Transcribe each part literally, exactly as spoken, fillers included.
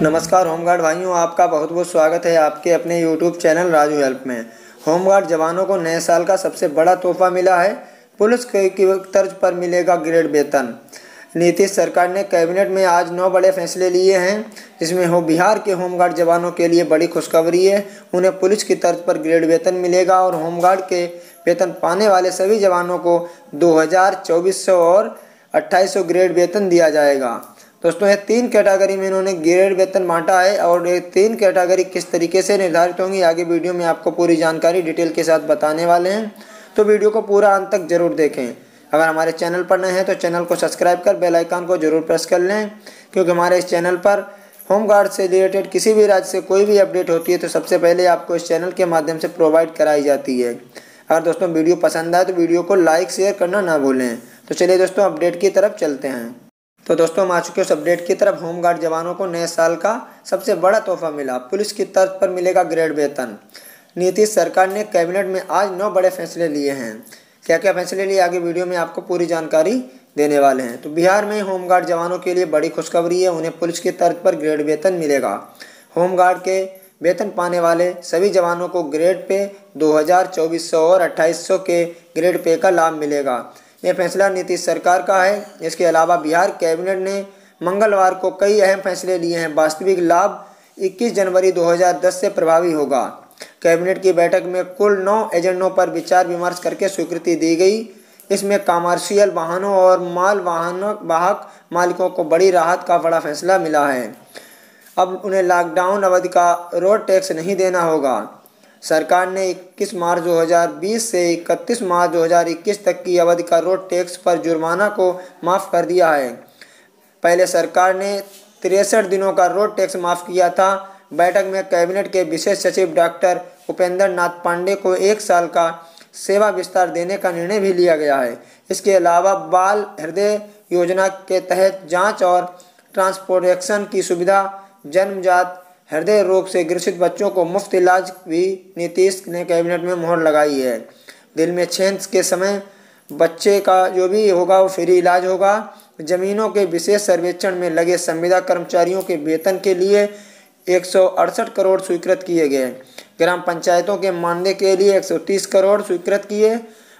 नमस्कार होमगार्ड भाइयों, आपका बहुत बहुत स्वागत है आपके अपने यूट्यूब चैनल राजू हेल्प में। होमगार्ड जवानों को नए साल का सबसे बड़ा तोहफा मिला है। पुलिस की तर्ज पर मिलेगा ग्रेड वेतन। नीतीश सरकार ने कैबिनेट में आज नौ बड़े फैसले लिए हैं, जिसमें हो बिहार के होमगार्ड जवानों के लिए बड़ी खुशखबरी है। उन्हें पुलिस की तर्ज पर ग्रेड वेतन मिलेगा और होमगार्ड के वेतन पाने वाले सभी जवानों को दो हज़ार चौबीस सौ और अट्ठाईस सौ ग्रेड वेतन दिया जाएगा। दोस्तों, ये तीन कैटेगरी में इन्होंने ग्रेड वेतन बांटा है और ये तीन कैटेगरी किस तरीके से निर्धारित होंगी आगे वीडियो में आपको पूरी जानकारी डिटेल के साथ बताने वाले हैं, तो वीडियो को पूरा अंत तक जरूर देखें। अगर हमारे चैनल पर नए हैं तो चैनल को सब्सक्राइब कर बेल आइकन को जरूर प्रेस कर लें, क्योंकि हमारे इस चैनल पर होमगार्ड से रिलेटेड किसी भी राज्य से कोई भी अपडेट होती है तो सबसे पहले आपको इस चैनल के माध्यम से प्रोवाइड कराई जाती है। अगर दोस्तों वीडियो पसंद आए तो वीडियो को लाइक शेयर करना ना भूलें। तो चलिए दोस्तों, अपडेट की तरफ चलते हैं। तो दोस्तों, हम आ चुके उस अपडेट की तरफ। होमगार्ड जवानों को नए साल का सबसे बड़ा तोहफा मिला, पुलिस की तर्ज पर मिलेगा ग्रेड वेतन। नीतीश सरकार ने कैबिनेट में आज नौ बड़े फैसले लिए हैं। क्या क्या फैसले लिए आगे वीडियो में आपको पूरी जानकारी देने वाले हैं। तो बिहार में होमगार्ड जवानों के लिए बड़ी खुशखबरी है, उन्हें पुलिस की तर्ज पर ग्रेड वेतन मिलेगा। होमगार्ड के वेतन पाने वाले सभी जवानों को ग्रेड पे दो हज़ार चौबीस सौ और अट्ठाईस सौ के ग्रेड पे का लाभ मिलेगा। यह फैसला नीतीश सरकार का है। इसके अलावा बिहार कैबिनेट ने मंगलवार को कई अहम फैसले लिए हैं। वास्तविक लाभ इक्कीस जनवरी दो हज़ार दस से प्रभावी होगा। कैबिनेट की बैठक में कुल नौ एजेंडों पर विचार विमर्श करके स्वीकृति दी गई। इसमें कमर्शियल वाहनों और माल वाहन वाहक मालिकों को बड़ी राहत का बड़ा फैसला मिला है। अब उन्हें लॉकडाउन अवधि का रोड टैक्स नहीं देना होगा। सरकार ने इक्कीस मार्च दो हज़ार बीस से इकतीस मार्च दो हज़ार इक्कीस तक की अवधि का रोड टैक्स पर जुर्माना को माफ़ कर दिया है। पहले सरकार ने तिरसठ दिनों का रोड टैक्स माफ़ किया था। बैठक में कैबिनेट के विशेष सचिव डॉक्टर उपेंद्र नाथ पांडे को एक साल का सेवा विस्तार देने का निर्णय भी लिया गया है। इसके अलावा बाल हृदय योजना के तहत जाँच और ट्रांसपोर्टेशन की सुविधा, जन्मजात हृदय रोग से ग्रसित बच्चों को मुफ्त इलाज भी नीतीश ने कैबिनेट में मोहर लगाई है। दिल में छेद के समय बच्चे का जो भी होगा वो फ्री इलाज होगा। जमीनों के विशेष सर्वेक्षण में लगे संविदा कर्मचारियों के वेतन के लिए एक सौ अड़सठ करोड़ स्वीकृत किए गए। ग्राम पंचायतों के मानदेय के लिए एक सौ तीस करोड़ स्वीकृत किए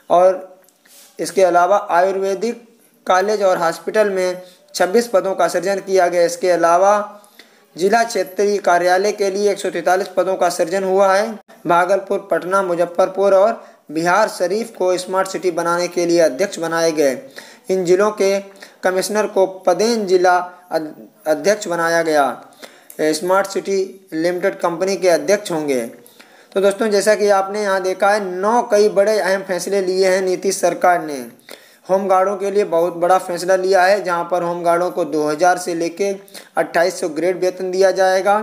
और इसके अलावा आयुर्वेदिक कॉलेज और हॉस्पिटल में छब्बीस पदों का सृजन किया गया। इसके अलावा जिला क्षेत्रीय कार्यालय के लिए एक सौ तैंतालीस पदों का सृजन हुआ है। भागलपुर, पटना, मुजफ्फरपुर और बिहार शरीफ को स्मार्ट सिटी बनाने के लिए अध्यक्ष बनाए गए। इन जिलों के कमिश्नर को पदेन जिला अध्यक्ष बनाया गया। स्मार्ट सिटी लिमिटेड कंपनी के अध्यक्ष होंगे। तो दोस्तों, जैसा कि आपने यहाँ देखा है, नौ कई बड़े अहम फैसले लिए हैं नीतीश सरकार ने। होमगार्डों के लिए बहुत बड़ा फैसला लिया है, जहां पर होमगार्डों को दो हज़ार से लेके अट्ठाईस सौ ग्रेड वेतन दिया जाएगा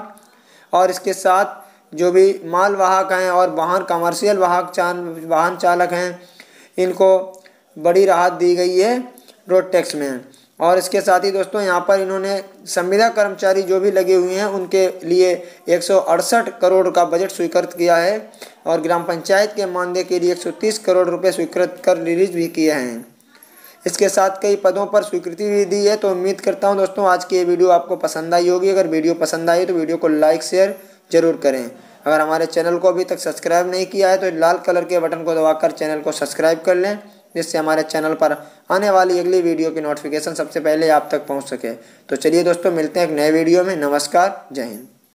और इसके साथ जो भी माल वाहक हैं और वाहन कमर्शियल वाहक वाहन चालक हैं, इनको बड़ी राहत दी गई है रोड टैक्स में। और इसके साथ ही दोस्तों, यहाँ पर इन्होंने संविदा कर्मचारी जो भी लगे हुए हैं उनके लिए एक सौ अड़सठ करोड़ का बजट स्वीकृत किया है और ग्राम पंचायत के मानदेय के लिए एक सौ तीस करोड़ रुपये स्वीकृत कर रिलीज भी किए हैं। इसके साथ कई पदों पर स्वीकृति भी दी है। तो उम्मीद करता हूं दोस्तों, आज की ये वीडियो आपको पसंद आई होगी। अगर वीडियो पसंद आई तो वीडियो को लाइक शेयर जरूर करें। अगर हमारे चैनल को अभी तक सब्सक्राइब नहीं किया है तो लाल कलर के बटन को दबाकर चैनल को सब्सक्राइब कर लें, जिससे हमारे चैनल पर आने वाली अगली वीडियो की नोटिफिकेशन सबसे पहले आप तक पहुँच सके। तो चलिए दोस्तों, मिलते हैं एक नए वीडियो में। नमस्कार, जय हिंद।